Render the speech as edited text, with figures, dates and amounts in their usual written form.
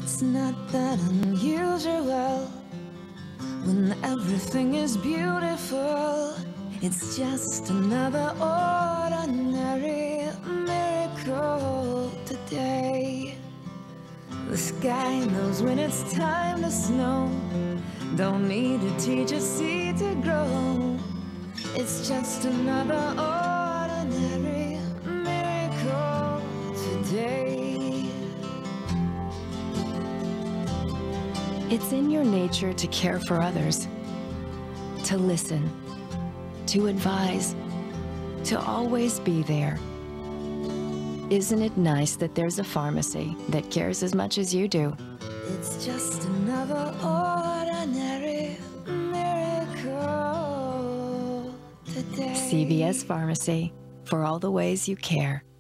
It's not that unusual when everything is beautiful. It's just another ordinary miracle today. The sky knows when it's time to snow. Don't need to teach a seed to grow. It's just another ordinary miracle today. It's in your nature to care for others, to listen, to advise, to always be there. Isn't it nice that there's a pharmacy that cares as much as you do? It's just another ordinary miracle today. CVS Pharmacy, for all the ways you care.